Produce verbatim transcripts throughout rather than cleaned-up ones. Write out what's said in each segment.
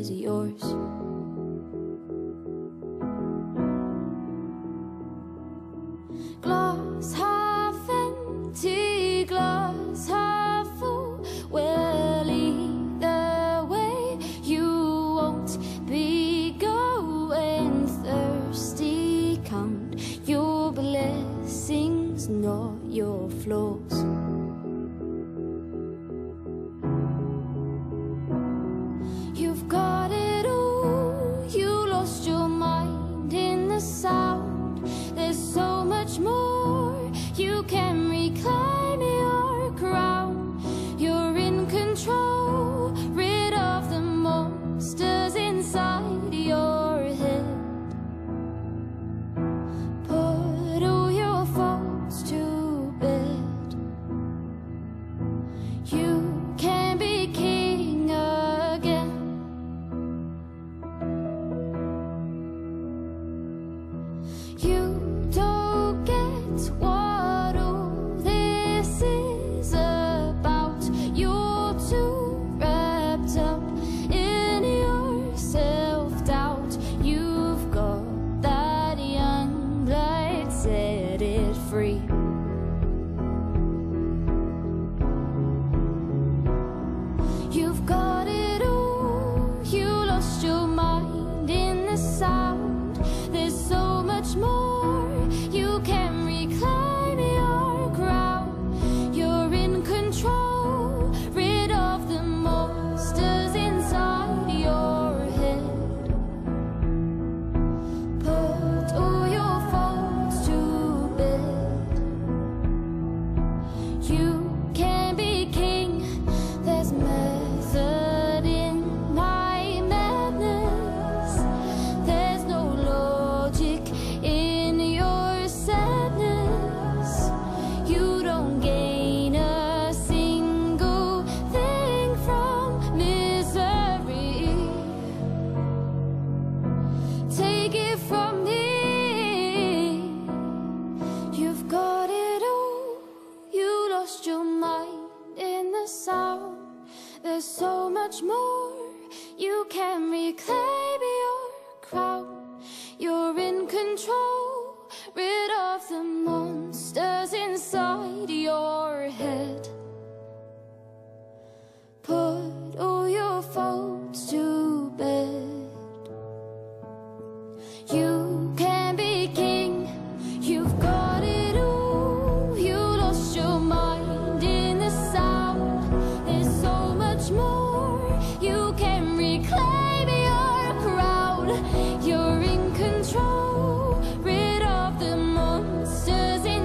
is yours. Glass half empty, glass half full. Well, either way, you won't be going thirsty. Count your blessings, not your flaws. You've got it all, you lost your mind in the sound. There's so much more, you can reclaim your crown. You're in control, rid of the monsters inside your head. Put all your faults to bed. You can be king again. You don't get what all this is about. You're too wrapped up in your self-doubt. You've got that young blood, set it free. You've got it all, you lost your mind in the sound. There's so much more, you can reclaim your crown. You're in control, rid of the monsters inside your head. Put all your faults to bed. You can be king, there's method in my madness. There's no logic in your sadness. You don't gain a single thing from misery. Take it from me. You've got it all, you lost your mind in the sound. There's so much more, you can reclaim your crown. You're in control, rid of the monsters inside your head. Put all your faults to bed. You can be king, you've got it all, you lost your mind in the sound. There's so much more, you can reclaim your crown. You're in control, rid of the monsters in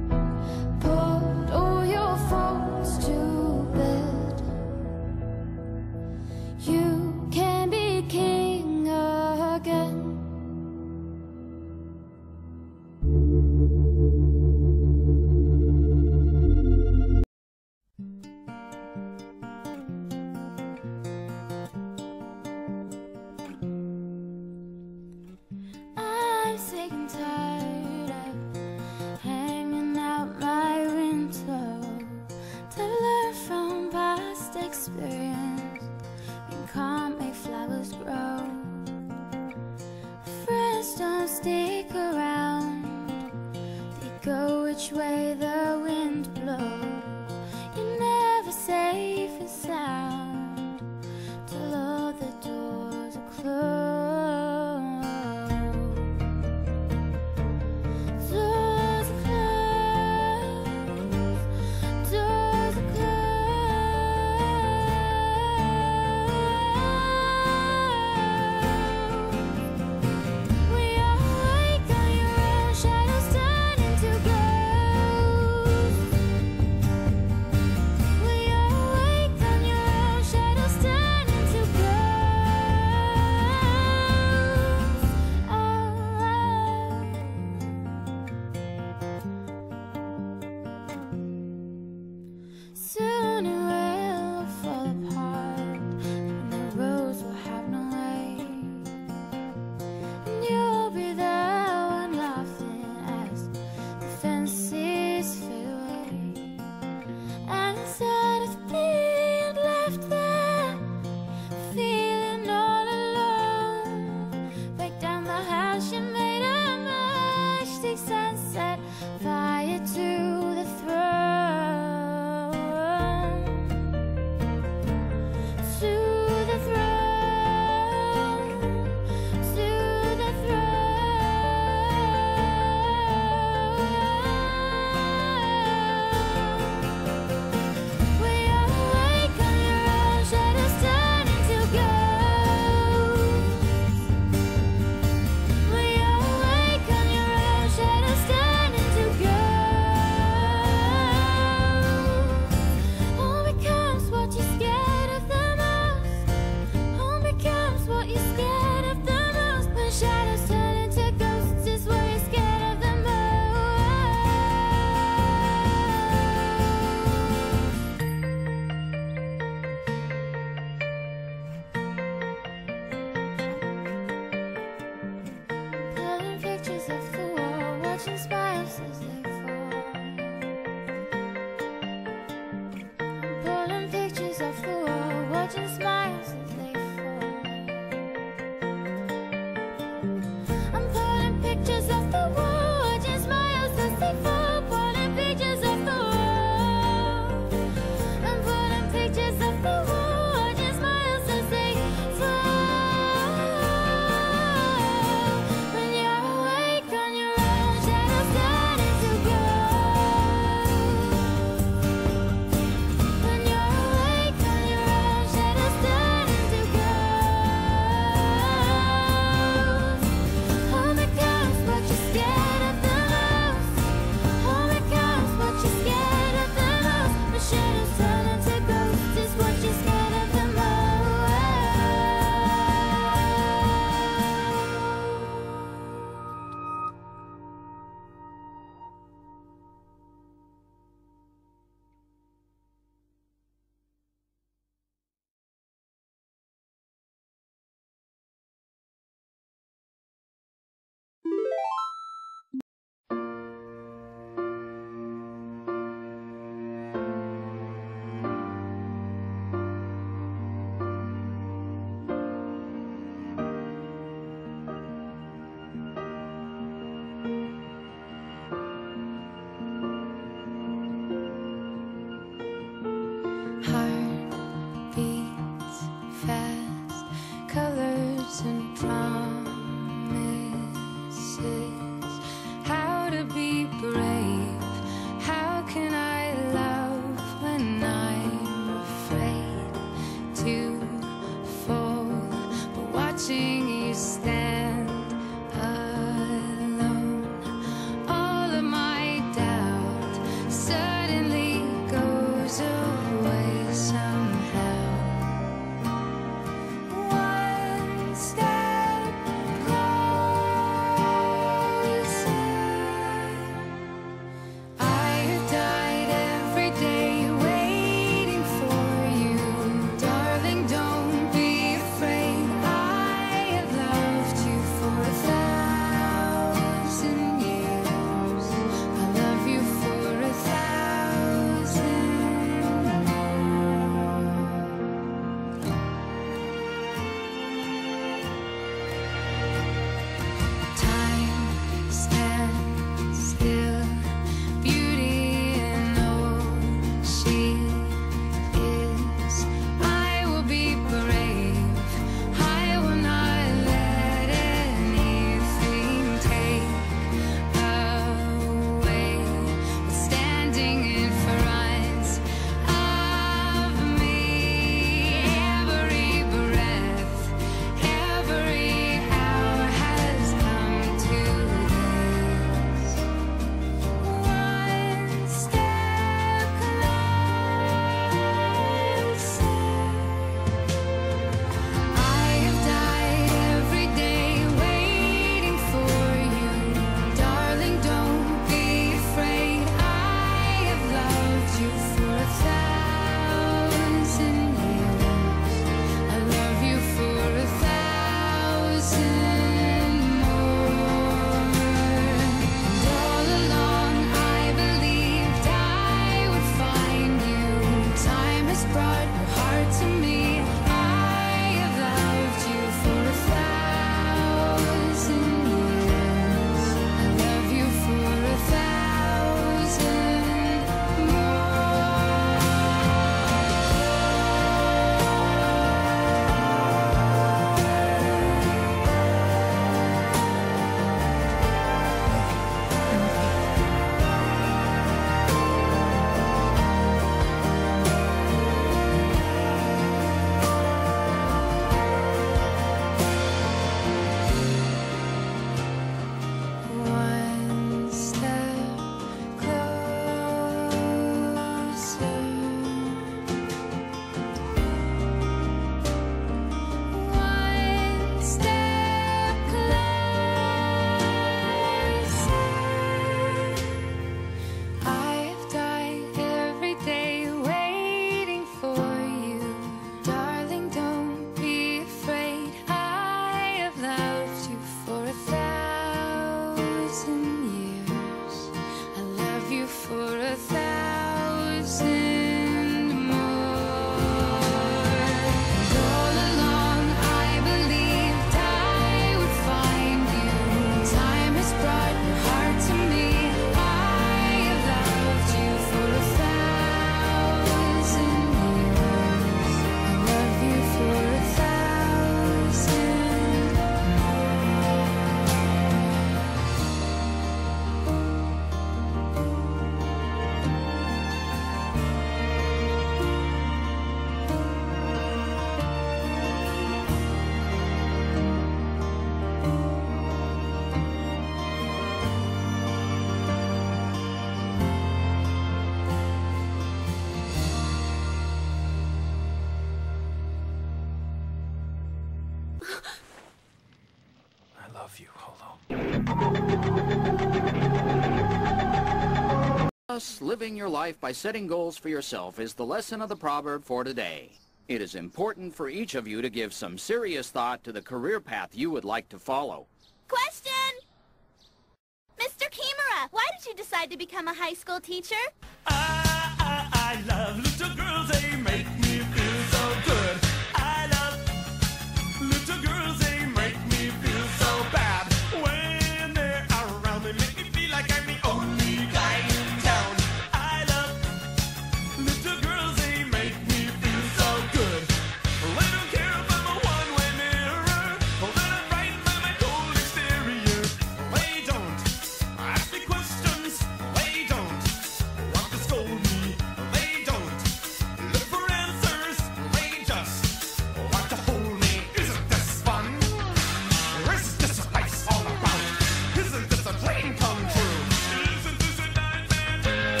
Thus, living your life by setting goals for yourself is the lesson of the proverb for today. It is important for each of you to give some serious thought to the career path you would like to follow. Question! Mister Kimura, why did you decide to become a high school teacher? I, I, I love little girls, they make me feel so good. I love little girls, they make me feel so bad. When they're around, they make me feel like I'm the only guy in town. I love little girls, they make me feel so good. I don't care if I'm a one-way mirror, or that I'm frightened by my cold exterior. They don't ask me questions, they don't want to scold me, they don't look for answers, they just want to hold me. Isn't this fun? Or isn't this what life's all about? Isn't this a dream come true? Isn't this a nightmare too?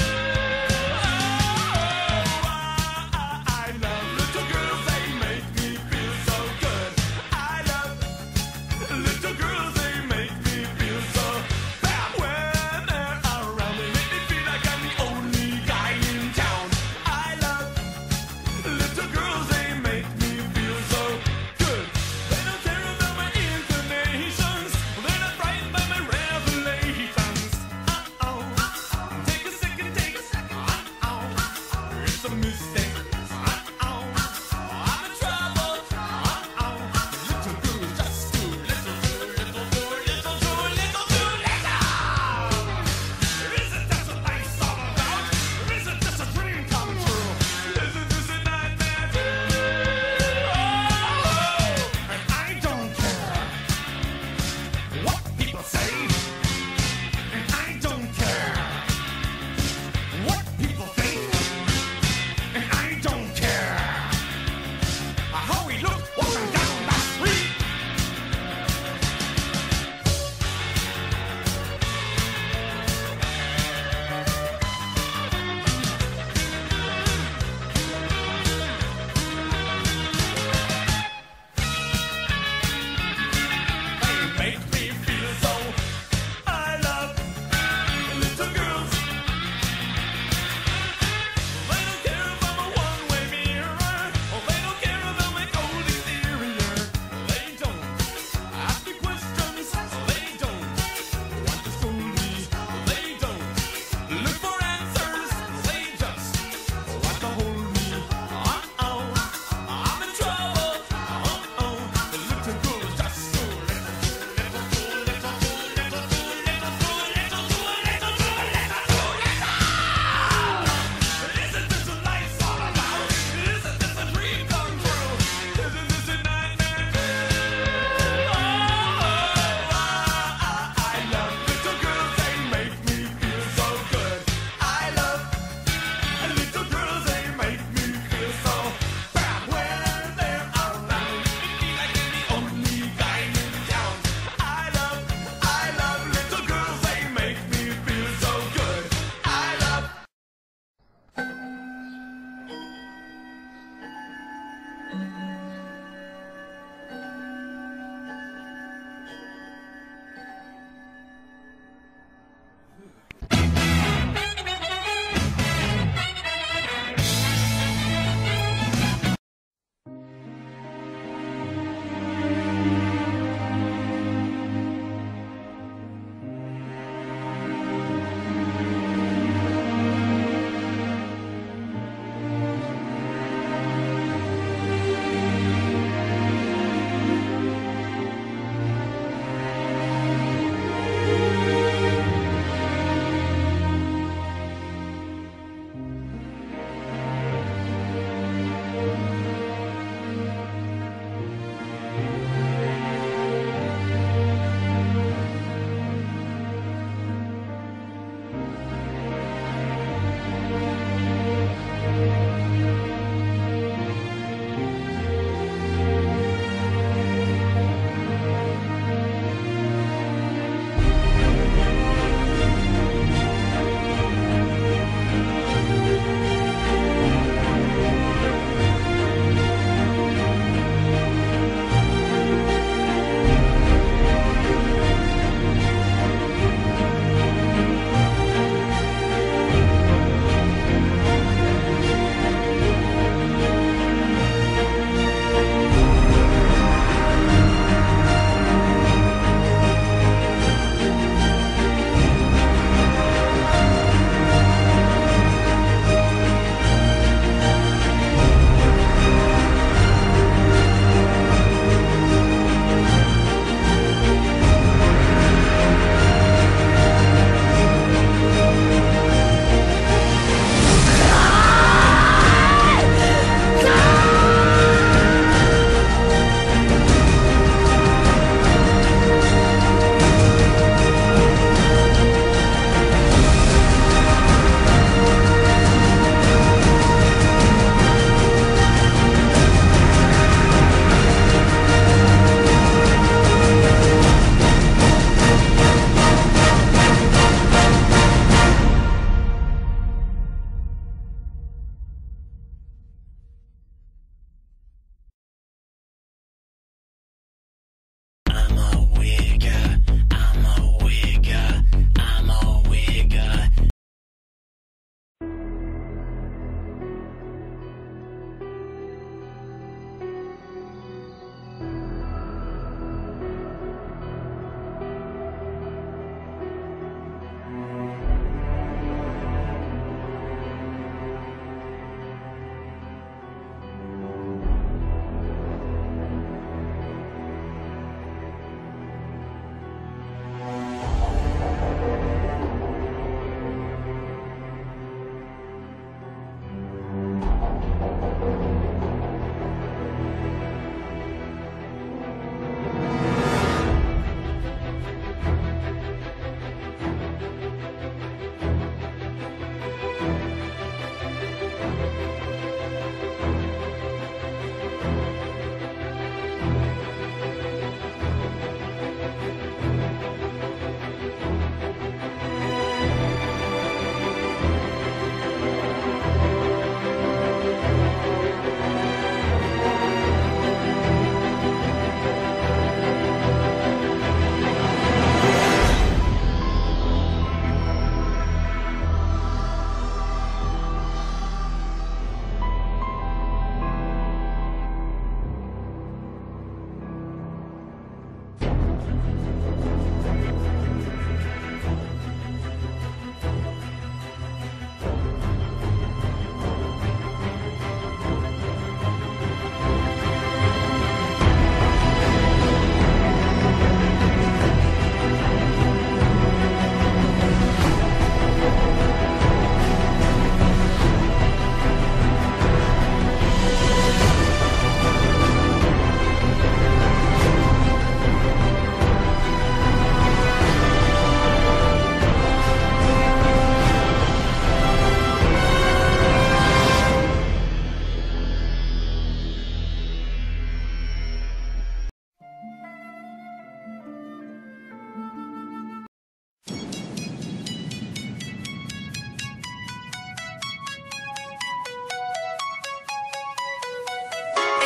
Oh, I, I, I love little girls, they make me feel so good. I love little girls, they make me feel so bad. When they're around, they make me feel like I'm the only guy in town. I love little girls, they make me feel so good. They don't care about my inclinations, they're not frightened by my revelations. Uh-oh, take a second, take a second. Uh-oh, it's a mistake. Uh-oh, I'm in trouble. Uh-oh, little girls just too little, too little, too little, too little, too little. Isn't that what life's all about? Isn't this a dream come true? Isn't this a nightmare too? Oh, and I don't care what people say, and I don't care what people think, and I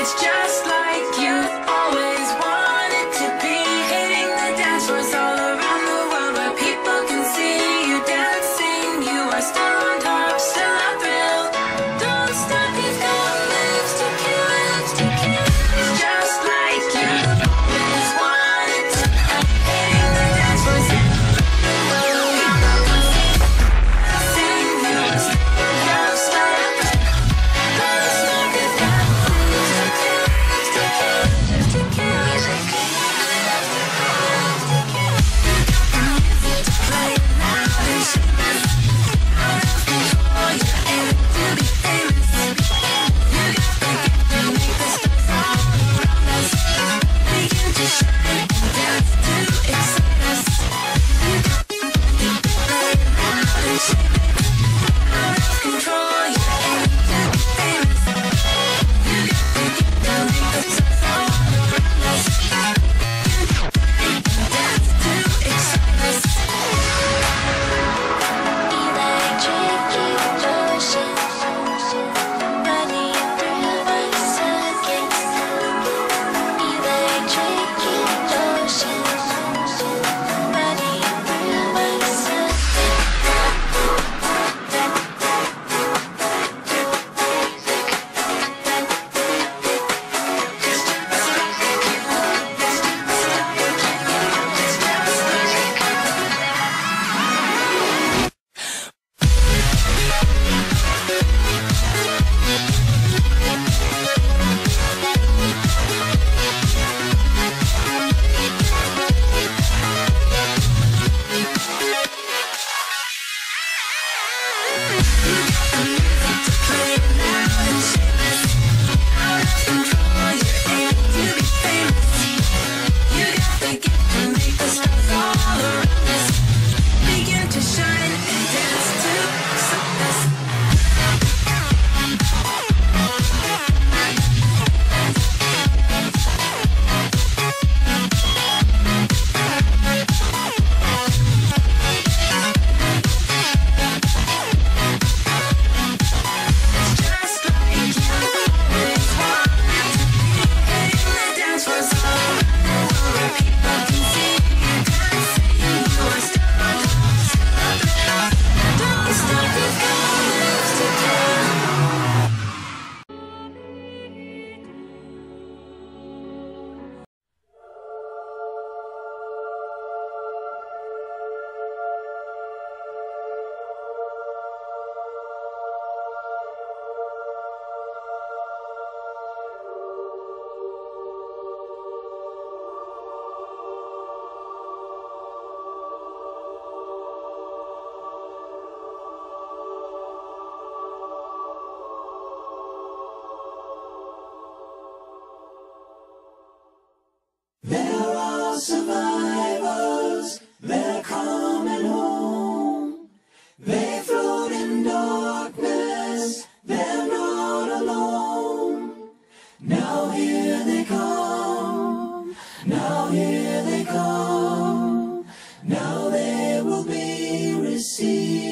It's just like you always wanted to be, hitting the dance floors all around the world where people can see you dancing. You are still on top, still a thrill. Don't stop, you've got moves to kill, moves to kill. It's just like you always wanted to be, hitting the dance floors all around the world where people can see you dancing. You are still on top, still a thrill. Don't stop, you've got moves to kill, moves to kill, moves to kill. Music. Music to play loud and shameless. Out of control, you're aiming to be famous. You got the gift to make the stars all around us begin to shine and dance to excite us. You got the gift to play loud and shameless. Out of control, you're aiming to be famous. You got the gift to make the stars all around us dance to excite us. Electric emotion running through my circuits. Electric emotion running through my begin to shine and dance to excite us. It's just like you always wanted to be, hitting the dance floors all around the world where people can see you dancing. You are still on top, still a thrill. Don't stop, you've got moves to kill. There are survivors, they're coming home. They float in darkness, they're not alone. Now here they come, now here they come. Now they will be received.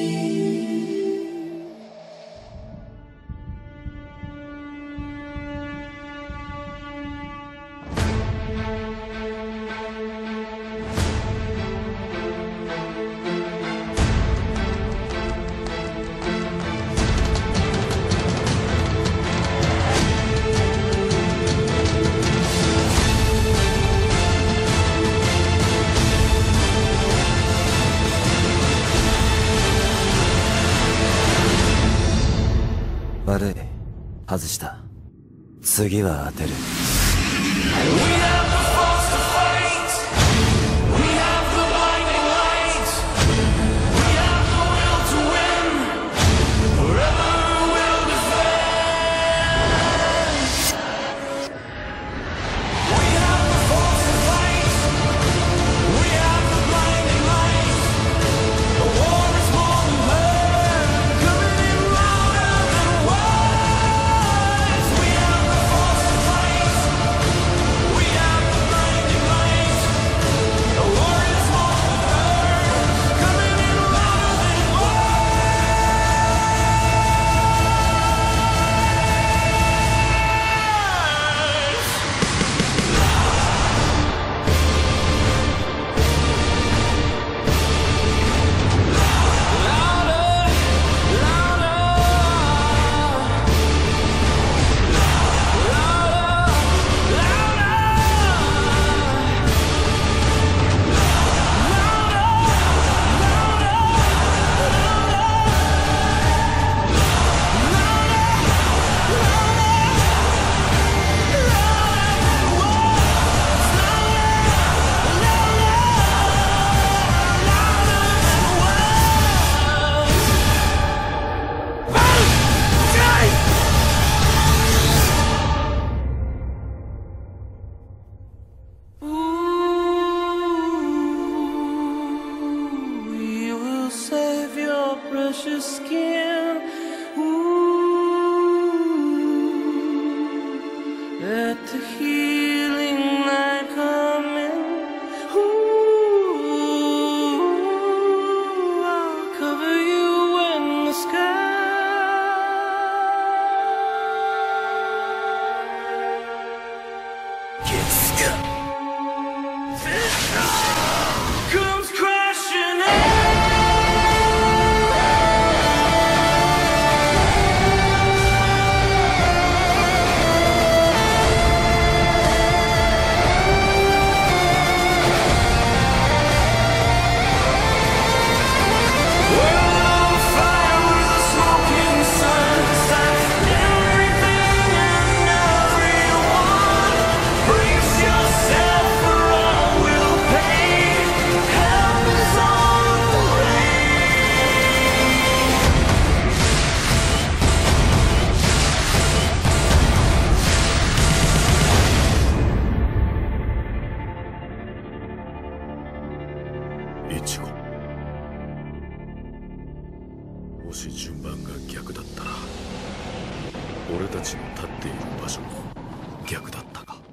悪い。外した。次は当てる。 We are Let the healing light come in. Ooh, I'll cover you in the sky. Gets stuck. Comes crashing in. Ichigo, もし順番が逆だったら、俺たちの立っている場所も逆だったか。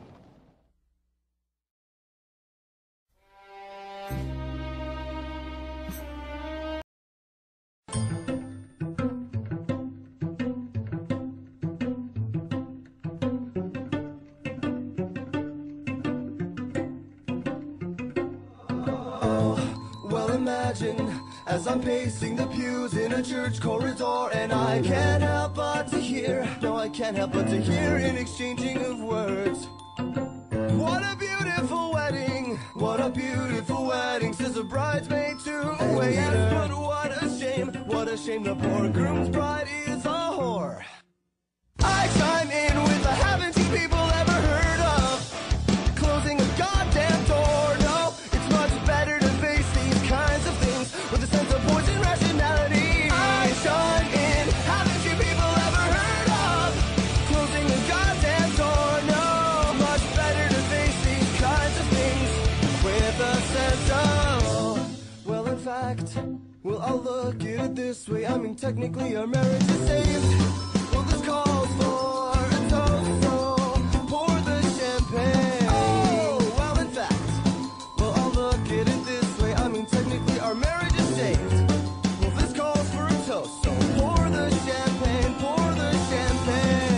Imagine as I'm pacing the pews in a church corridor, and I can't help but to hear, no, I can't help but to hear an exchanging of words. What a beautiful wedding, what a beautiful wedding, says a bridesmaid to a waiter. But what a shame, what a shame, the poor groom's bride is a whore. I chime in with a haven't you people ever heard of closing a goddamn door? No, it's much better to face these kinds of things with a sense of poison rationality. I chime in, haven't you people ever heard of closing a goddamn door? No, much better to face these kinds of things with a sense of, well, in fact, well, I'll look at it this way. I mean, technically our marriage is saved. Well, this calls for a toast, so pour the champagne. Oh, well, in fact, well, I'll look at it this way. I mean, technically our marriage is saved. Well, this calls for a toast, so pour the champagne, pour the champagne.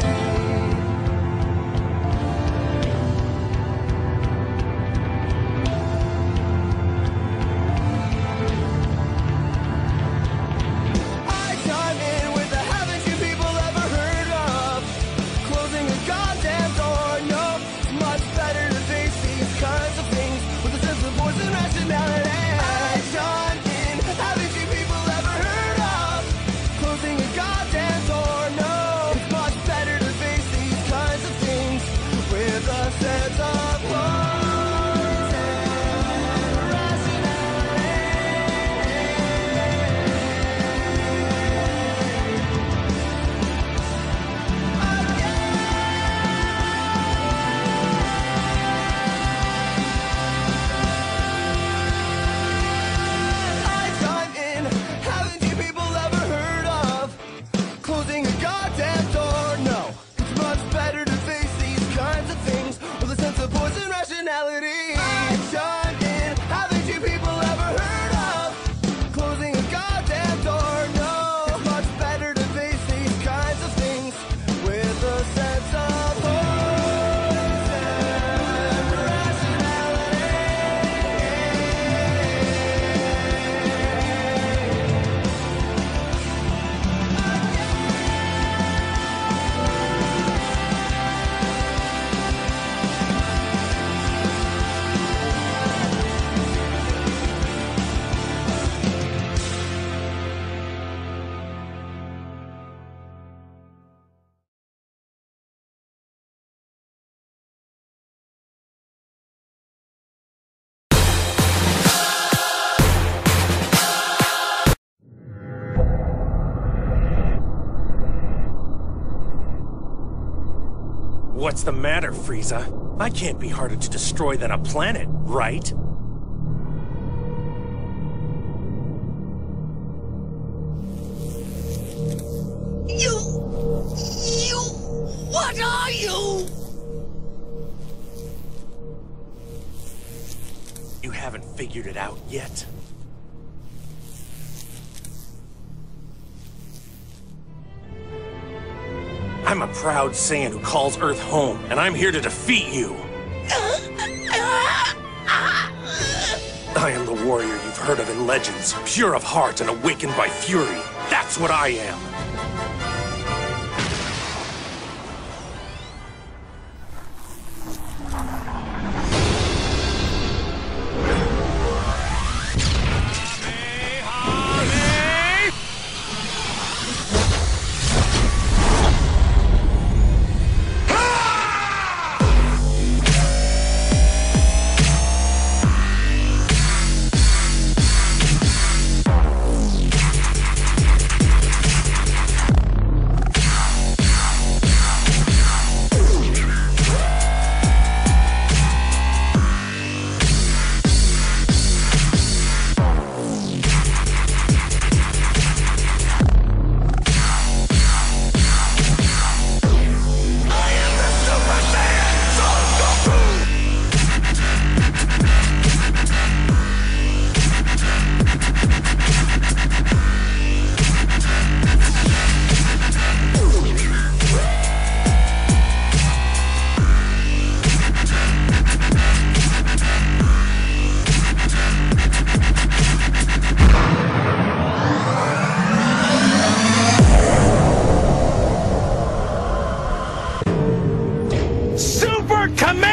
I chime in with the haven't you people ever heard of closing a goddamn door? No, it's much better to face these kinds of things with a sense of poison rationality. I chime in, haven't you people ever heard of closing a goddamn door? No, it's much better to face these kinds of things with a sense of poison rationality. I chime in, haven't you people ever heard of closing a goddamn door? No, it's much better to face these kinds of things with a sense of poison rationality. I chime in, haven't you people ever heard of closing a goddamn door? No, it's much better to face these kinds of things with a sense of poison rationality. What's the matter, Frieza? I can't be harder to destroy than a planet, right? You... You... What are you? haven't figured it out yet. I'm a proud Saiyan who calls Earth home, and I'm here to defeat you. I am the warrior you've heard of in legends, pure of heart and awakened by fury. That's what I am. Command!